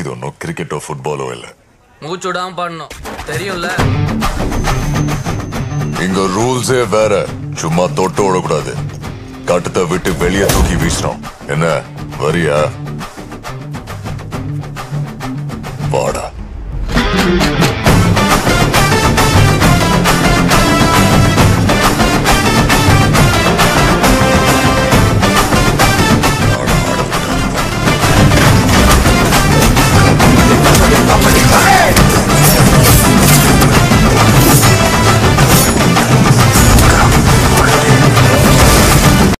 இது ஒன்றும் கிரிக்கெட்டோ ஃபுட்பாலோ இல்லை. மூச்சு விடாம பாடணும் தெரியும்ல. இங்க ரூல்ஸே வேற. சும்மா தொட்டு ஓடக்கூடாது. கட்டத்தை விட்டு வெளியே தூக்கி வீசுறோம். என்ன வரியா?